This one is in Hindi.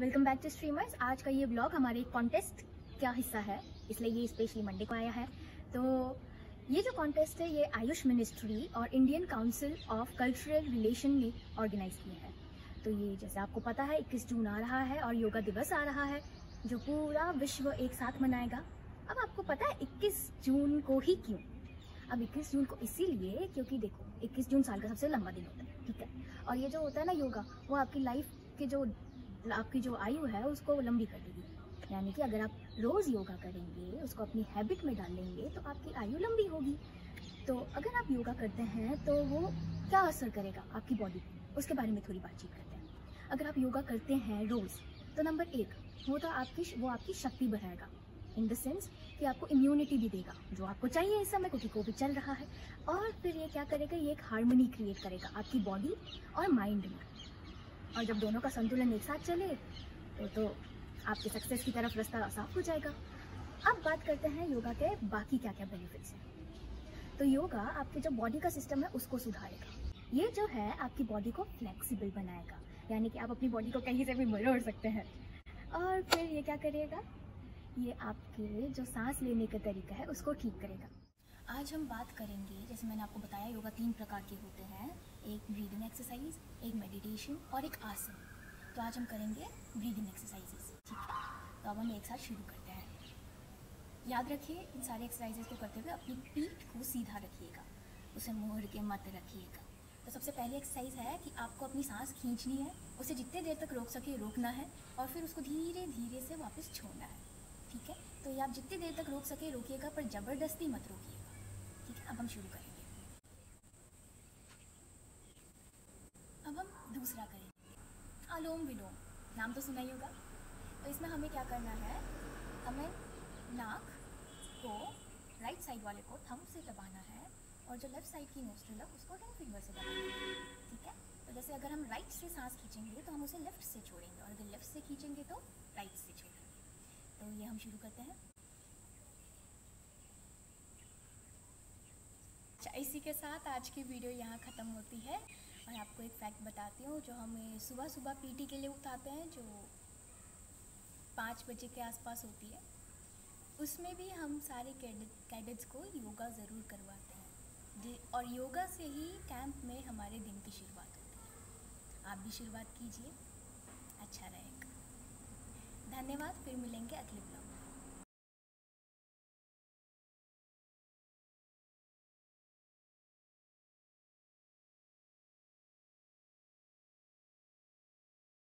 Welcome back to streamers. आज का ये ब्लॉग हमारे एक कॉन्टेस्ट का हिस्सा है, इसलिए ये स्पेशली मंडे को आया है। तो ये जो कॉन्टेस्ट है ये आयुष मिनिस्ट्री और Indian Council of Cultural Relation ने ऑर्गेनाइज किया है। तो ये जैसे आपको पता है 21 जून आ रहा है और योगा दिवस आ रहा है जो पूरा विश्व एक साथ मनाएगा। अब आपको पता है 21 जून को ही क्यों? अब 21 जून को इसीलिए क्योंकि देखो 21 जून साल का सबसे लंबा दिन होता है, ठीक है। और ये जो होता है ना योगा, वो आपकी लाइफ के जो आपकी जो आयु है उसको लंबी कर देगी। यानी कि अगर आप रोज़ योगा करेंगे, उसको अपनी हैबिट में डालेंगे तो आपकी आयु लंबी होगी। तो अगर आप योगा करते हैं तो वो क्या असर करेगा आपकी बॉडी पे, उसके बारे में थोड़ी बातचीत करते हैं। अगर आप योगा करते हैं रोज़ तो नंबर 1 वो आपकी शक्ति बढ़ाएगा, इन द सेंस कि आपको इम्यूनिटी भी देगा जो आपको चाहिए इस समय, क्योंकि कोविड चल रहा है। और फिर ये क्या करेगा, ये एक हार्मनी क्रिएट करेगा आपकी बॉडी और माइंड में। और जब दोनों का संतुलन एक साथ चले तो आपके सक्सेस की तरफ रास्ता साफ हो जाएगा। अब बात करते हैं योगा के बाकी क्या क्या बेनिफिट्स हैं। तो योगा आपके जो बॉडी का सिस्टम है उसको सुधारेगा। ये जो है आपकी बॉडी को फ्लेक्सिबल बनाएगा, यानी कि आप अपनी बॉडी को कहीं से भी मरोड़ सकते हैं। और फिर ये क्या करेगा, ये आपके जो सांस लेने का तरीका है उसको ठीक करेगा। आज हम बात करेंगे, जैसे मैंने आपको बताया योगा 3 प्रकार के होते हैं, एक ब्रीदिंग एक्सरसाइज, एक मेडिटेशन और एक आसन। तो आज हम करेंगे ब्रीदिंग एक्सरसाइजेस, ठीक है। तो अब हम एक साथ शुरू करते हैं। याद रखिए इन सारे एक्सरसाइजेस को करते हुए अपनी पीठ को सीधा रखिएगा, उसे मोड़ के मत रखिएगा। तो सबसे पहली एक्सरसाइज है कि आपको अपनी सांस खींचनी है, उसे जितने देर तक रोक सके रोकना है और फिर उसको धीरे धीरे से वापस छोड़ना है, ठीक है। तो ये आप जितनी देर तक रोक सके रोकिएगा, पर ज़बरदस्ती मत रोकिएगा, ठीक है। अब हम शुरू करेंगे। अब हम दूसरा करेंगे अनुलोम विलोम, नाम तो सुना ही होगा। तो इसमें हमें क्या करना है, हमें नाक को राइट साइड वाले को थंब से दबाना है और जो लेफ्ट साइड की नोस्ट्रिल है उसको रिंग फिंगर से दबाना है, ठीक है। तो जैसे अगर हम राइट से सांस खींचेंगे तो हम उसे लेफ्ट से छोड़ेंगे, और अगर लेफ्ट से खींचेंगे तो राइट से छोड़ेंगे। तो ये हम शुरू करते हैं। अच्छा, इसी के साथ आज की वीडियो यहाँ ख़त्म होती है। और आपको एक फैक्ट बताती हूँ, जो हमें सुबह सुबह पीटी के लिए उठाते हैं, जो 5 बजे के आसपास होती है, उसमें भी हम सारे कैडेट्स को योगा ज़रूर करवाते हैं। और योगा से ही कैंप में हमारे दिन की शुरुआत होती है। आप भी शुरुआत कीजिए, अच्छा रहेगा। धन्यवाद, फिर मिलेंगे अगले ब्लॉग।